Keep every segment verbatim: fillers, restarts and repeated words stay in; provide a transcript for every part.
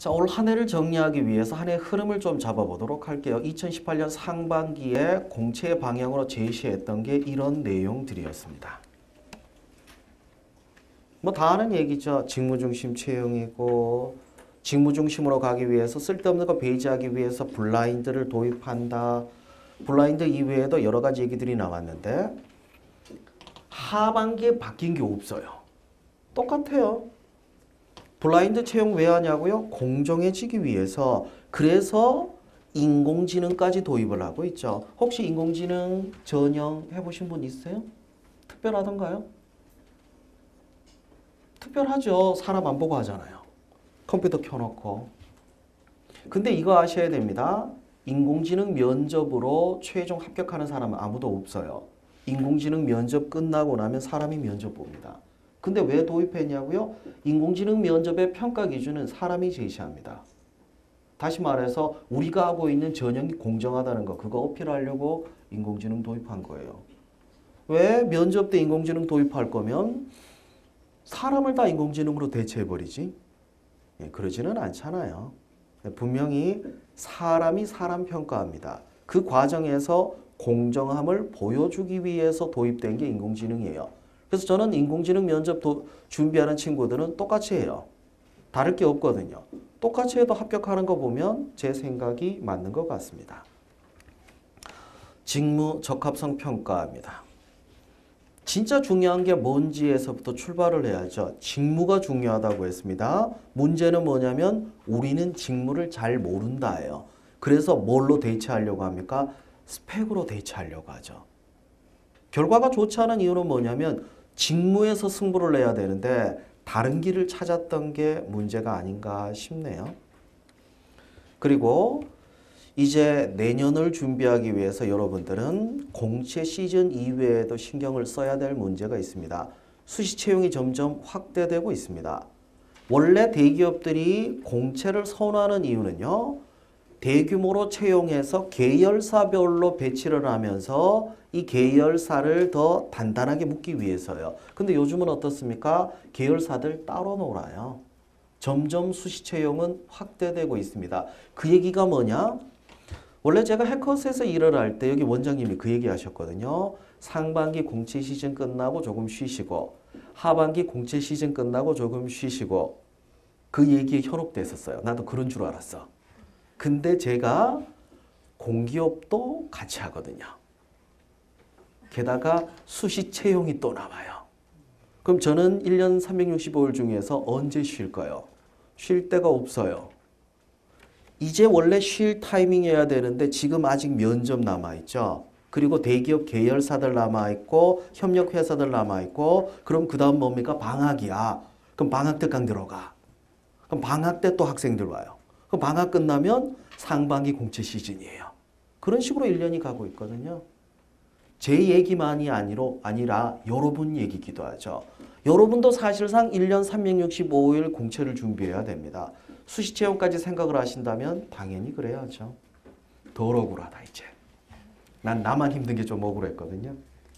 자, 올 한 해를 정리하기 위해서 한 해의 흐름을 좀 잡아보도록 할게요. 이천십팔 년 상반기에 공채 방향으로 제시했던 게 이런 내용들이었습니다. 뭐 다 아는 얘기죠. 직무중심 채용이고 직무중심으로 가기 위해서 쓸데없는 거 배제하기 위해서 블라인드를 도입한다. 블라인드 이외에도 여러 가지 얘기들이 나왔는데 하반기에 바뀐 게 없어요. 똑같아요. 블라인드 채용 왜 하냐고요? 공정해지기 위해서. 그래서 인공지능까지 도입을 하고 있죠. 혹시 인공지능 전형 해보신 분 있어요? 특별하던가요? 특별하죠. 사람 안 보고 하잖아요. 컴퓨터 켜놓고. 근데 이거 아셔야 됩니다. 인공지능 면접으로 최종 합격하는 사람은 아무도 없어요. 인공지능 면접 끝나고 나면 사람이 면접 봅니다. 근데 왜 도입했냐고요? 인공지능 면접의 평가 기준은 사람이 제시합니다. 다시 말해서 우리가 하고 있는 전형이 공정하다는 거 그거 어필하려고 인공지능 도입한 거예요. 왜 면접 때 인공지능 도입할 거면 사람을 다 인공지능으로 대체해버리지? 예, 그러지는 않잖아요. 분명히 사람이 사람 평가합니다. 그 과정에서 공정함을 보여주기 위해서 도입된 게 인공지능이에요. 그래서 저는 인공지능 면접 도, 준비하는 친구들은 똑같이 해요. 다를 게 없거든요. 똑같이 해도 합격하는 거 보면 제 생각이 맞는 것 같습니다. 직무 적합성 평가입니다. 진짜 중요한 게 뭔지에서부터 출발을 해야죠. 직무가 중요하다고 했습니다. 문제는 뭐냐면 우리는 직무를 잘 모른다예요. 그래서 뭘로 대체하려고 합니까? 스펙으로 대체하려고 하죠. 결과가 좋지 않은 이유는 뭐냐면 직무에서 승부를 내야 되는데 다른 길을 찾았던 게 문제가 아닌가 싶네요. 그리고 이제 내년을 준비하기 위해서 여러분들은 공채 시즌 이외에도 신경을 써야 될 문제가 있습니다. 수시 채용이 점점 확대되고 있습니다. 원래 대기업들이 공채를 선호하는 이유는요. 대규모로 채용해서 계열사별로 배치를 하면서 이 계열사를 더 단단하게 묶기 위해서요. 근데 요즘은 어떻습니까? 계열사들 따로 놀아요. 점점 수시 채용은 확대되고 있습니다. 그 얘기가 뭐냐? 원래 제가 해커스에서 일을 할 때 여기 원장님이 그 얘기 하셨거든요. 상반기 공채 시즌 끝나고 조금 쉬시고 하반기 공채 시즌 끝나고 조금 쉬시고 그 얘기에 현혹됐었어요. 나도 그런 줄 알았어. 근데 제가 공기업도 같이 하거든요. 게다가 수시 채용이 또 나와요. 그럼 저는 일 년 삼백육십오 일 중에서 언제 쉴까요? 쉴 데가 없어요. 이제 원래 쉴 타이밍이어야 되는데 지금 아직 면접 남아있죠. 그리고 대기업 계열사들 남아있고 협력회사들 남아있고 그럼 그 다음 뭡니까? 방학이야. 그럼 방학 때 강 들어가. 그럼 방학 때 또 학생들 와요. 그럼 방학 끝나면 상반기 공채 시즌이에요. 그런 식으로 일 년이 가고 있거든요. 제 얘기만이 아니로, 아니라 여러분 얘기기도 하죠. 여러분도 사실상 일 년 삼백육십오 일 공채를 준비해야 됩니다. 수시 채용까지 생각을 하신다면 당연히 그래야죠. 덜 억울하다 이제. 난 나만 힘든 게 좀 억울했거든요.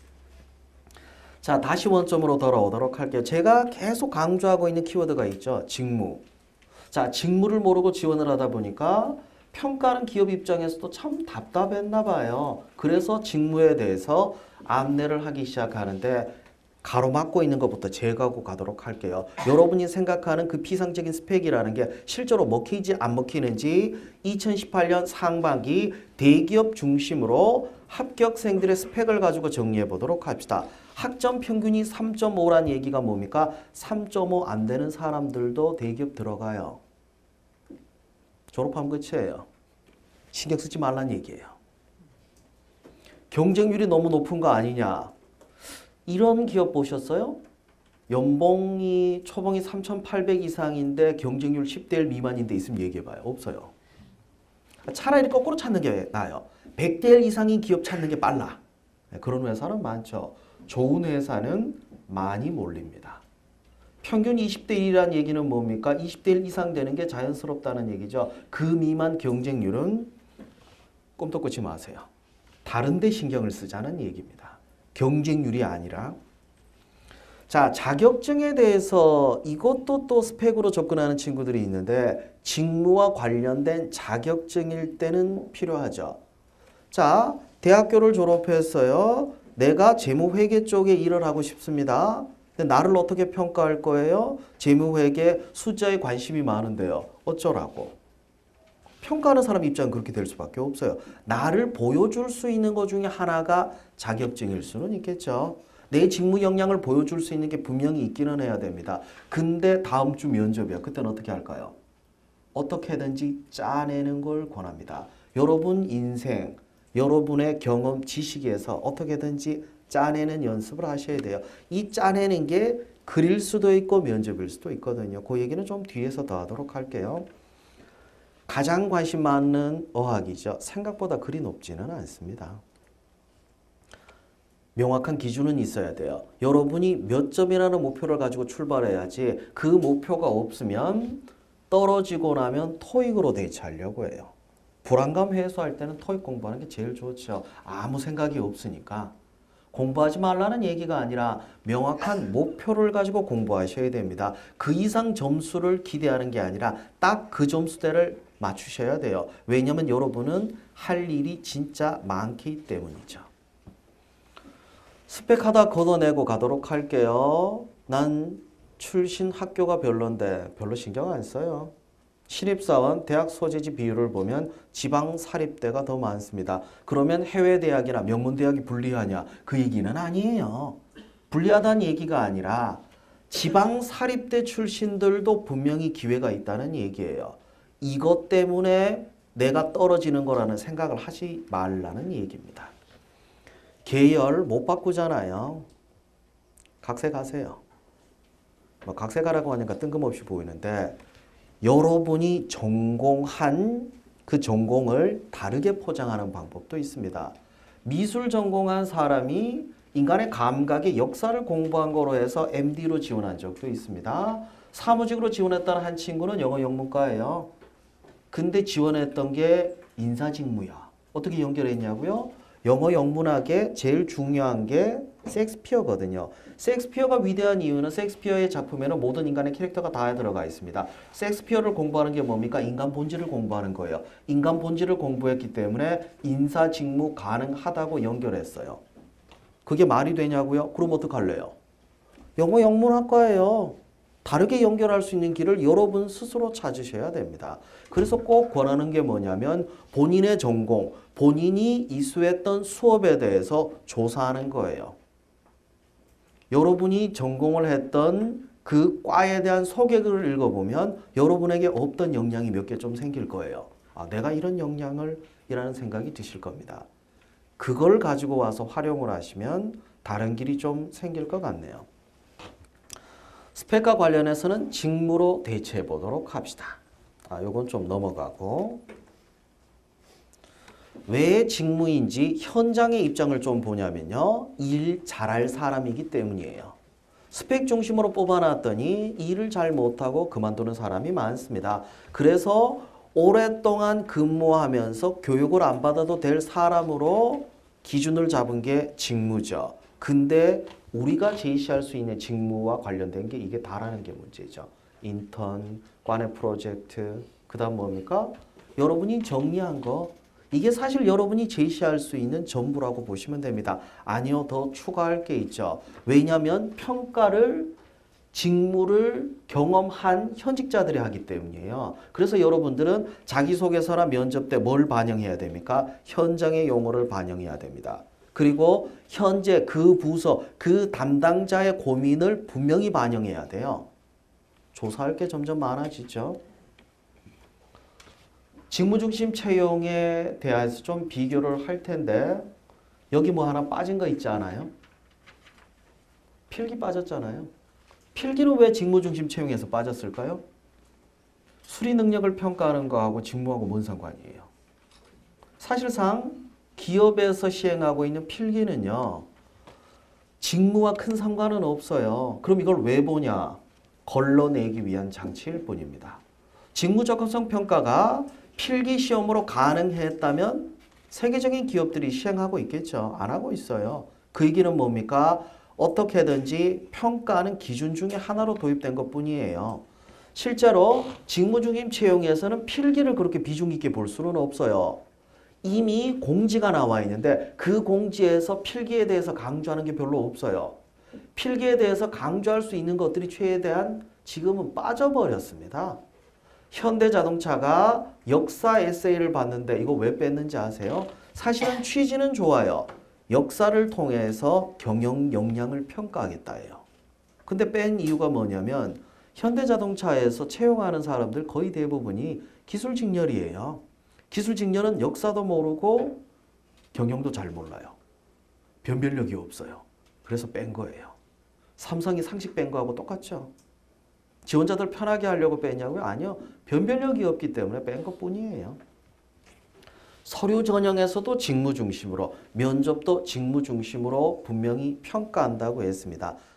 자, 다시 원점으로 돌아오도록 할게요. 제가 계속 강조하고 있는 키워드가 있죠. 직무. 자, 직무를 모르고 지원을 하다 보니까 평가하는 기업 입장에서도 참 답답했나 봐요. 그래서 직무에 대해서 안내를 하기 시작하는데 가로막고 있는 것부터 제거하고 가도록 할게요. 여러분이 생각하는 그 피상적인 스펙이라는 게 실제로 먹히지 안 먹히는지 이천십팔 년 상반기 대기업 중심으로 합격생들의 스펙을 가지고 정리해 보도록 합시다. 학점 평균이 삼 점 오란 얘기가 뭡니까? 삼 점 오 안 되는 사람들도 대기업 들어가요. 졸업하면 끝이에요. 신경 쓰지 말란 얘기예요. 경쟁률이 너무 높은 거 아니냐. 이런 기업 보셨어요? 연봉이 초봉이 삼천팔백 이상인데 경쟁률 십 대 일 미만인데 있으면 얘기해봐요. 없어요. 차라리 거꾸로 찾는 게 나아요. 백 대 일 이상인 기업 찾는 게 빨라. 그런 회사는 많죠. 좋은 회사는 많이 몰립니다. 평균 이십 대 일이라는 얘기는 뭡니까? 이십 대 일 이상 되는 게 자연스럽다는 얘기죠. 그 미만 경쟁률은 꿈도 꾸지 마세요. 다른 데 신경을 쓰자는 얘기입니다. 경쟁률이 아니라. 자, 자격증에 대해서 이것도 또 스펙으로 접근하는 친구들이 있는데 직무와 관련된 자격증일 때는 필요하죠. 자, 대학교를 졸업했어요. 내가 재무회계 쪽에 일을 하고 싶습니다. 근데 나를 어떻게 평가할 거예요? 재무회계 숫자에 관심이 많은데요. 어쩌라고? 평가하는 사람 입장은 그렇게 될 수밖에 없어요. 나를 보여줄 수 있는 것 중에 하나가 자격증일 수는 있겠죠. 내 직무 역량을 보여줄 수 있는 게 분명히 있기는 해야 됩니다. 근데 다음 주 면접이야. 그때는 어떻게 할까요? 어떻게든지 짜내는 걸 권합니다. 여러분 인생, 여러분의 경험, 지식에서 어떻게든지 짜내는 연습을 하셔야 돼요. 이 짜내는 게 글일 수도 있고 면접일 수도 있거든요. 그 얘기는 좀 뒤에서 더 하도록 할게요. 가장 관심 많은 어학이죠. 생각보다 글이 높지는 않습니다. 명확한 기준은 있어야 돼요. 여러분이 몇 점이라는 목표를 가지고 출발해야지 그 목표가 없으면 떨어지고 나면 토익으로 대체하려고 해요. 불안감 해소할 때는 토익 공부하는 게 제일 좋죠. 아무 생각이 없으니까. 공부하지 말라는 얘기가 아니라 명확한 목표를 가지고 공부하셔야 됩니다. 그 이상 점수를 기대하는 게 아니라 딱 그 점수대를 맞추셔야 돼요. 왜냐하면 여러분은 할 일이 진짜 많기 때문이죠. 스펙하다 걷어내고 가도록 할게요. 난 출신 학교가 별론데 별로 신경 안 써요. 신입사원 대학 소재지 비율을 보면 지방 사립대가 더 많습니다. 그러면 해외 대학이나 명문 대학이 불리하냐? 그 얘기는 아니에요. 불리하다는 얘기가 아니라 지방 사립대 출신들도 분명히 기회가 있다는 얘기예요. 이것 때문에 내가 떨어지는 거라는 생각을 하지 말라는 얘기입니다. 계열 못 바꾸잖아요. 각세 가세요. 뭐 각세 가라고 하니까 뜬금없이 보이는데 여러분이 전공한 그 전공을 다르게 포장하는 방법도 있습니다. 미술 전공한 사람이 인간의 감각의 역사를 공부한 거로 해서 엠디로 지원한 적도 있습니다. 사무직으로 지원했다는 한 친구는 영어 영문과예요. 근데 지원했던 게 인사직무야. 어떻게 연결했냐고요? 영어 영문학에 제일 중요한 게 셰익스피어거든요. 셰익스피어가 위대한 이유는 셰익스피어의 작품에는 모든 인간의 캐릭터가 다 들어가 있습니다. 셰익스피어를 공부하는 게 뭡니까? 인간 본질을 공부하는 거예요. 인간 본질을 공부했기 때문에 인사 직무 가능하다고 연결했어요. 그게 말이 되냐고요? 그럼 어떡할래요? 영어 영문학과예요. 다르게 연결할 수 있는 길을 여러분 스스로 찾으셔야 됩니다. 그래서 꼭 권하는 게 뭐냐면 본인의 전공, 본인이 이수했던 수업에 대해서 조사하는 거예요. 여러분이 전공을 했던 그 과에 대한 소개글을 읽어보면 여러분에게 없던 역량이 몇 개 좀 생길 거예요. 아, 내가 이런 역량을 이라는 생각이 드실 겁니다. 그걸 가지고 와서 활용을 하시면 다른 길이 좀 생길 것 같네요. 스펙과 관련해서는 직무로 대체해 보도록 합시다. 아, 요건 좀 넘어가고. 왜 직무인지 현장의 입장을 좀 보냐면요. 일 잘할 사람이기 때문이에요. 스펙 중심으로 뽑아놨더니 일을 잘 못하고 그만두는 사람이 많습니다. 그래서 오랫동안 근무하면서 교육을 안 받아도 될 사람으로 기준을 잡은 게 직무죠. 근데 우리가 제시할 수 있는 직무와 관련된 게 이게 다라는 게 문제죠. 인턴, 과내 프로젝트, 그 다음 뭡니까? 여러분이 정리한 거, 이게 사실 여러분이 제시할 수 있는 전부라고 보시면 됩니다. 아니요, 더 추가할 게 있죠. 왜냐하면 평가를, 직무를 경험한 현직자들이 하기 때문이에요. 그래서 여러분들은 자기소개서나 면접 때 뭘 반영해야 됩니까? 현장의 용어를 반영해야 됩니다. 그리고 현재 그 부서, 그 담당자의 고민을 분명히 반영해야 돼요. 조사할 게 점점 많아지죠. 직무중심 채용에 대해서 좀 비교를 할 텐데 여기 뭐 하나 빠진 거 있지 않아요? 필기 빠졌잖아요. 필기는 왜 직무중심 채용에서 빠졌을까요? 수리 능력을 평가하는 거하고 직무하고 뭔 상관이에요? 사실상 기업에서 시행하고 있는 필기는요. 직무와 큰 상관은 없어요. 그럼 이걸 왜 보냐? 걸러내기 위한 장치일 뿐입니다. 직무적합성 평가가 필기 시험으로 가능했다면 세계적인 기업들이 시행하고 있겠죠. 안 하고 있어요. 그 얘기는 뭡니까? 어떻게든지 평가하는 기준 중에 하나로 도입된 것뿐이에요. 실제로 직무중임 채용에서는 필기를 그렇게 비중 있게 볼 수는 없어요. 이미 공지가 나와 있는데 그 공지에서 필기에 대해서 강조하는 게 별로 없어요. 필기에 대해서 강조할 수 있는 것들이 최대한 지금은 빠져버렸습니다. 현대자동차가 역사 에세이를 봤는데 이거 왜 뺐는지 아세요? 사실은 취지는 좋아요. 역사를 통해서 경영 역량을 평가하겠다예요. 근데 뺀 이유가 뭐냐면 현대자동차에서 채용하는 사람들 거의 대부분이 기술직렬이에요. 기술직렬은 역사도 모르고 경영도 잘 몰라요. 변별력이 없어요. 그래서 뺀 거예요. 삼성이 상식 뺀 거하고 똑같죠. 지원자들 편하게 하려고 뺐냐고요? 아니요. 변별력이 없기 때문에 뺀 것뿐이에요. 서류 전형에서도 직무 중심으로, 면접도 직무 중심으로 분명히 평가한다고 했습니다.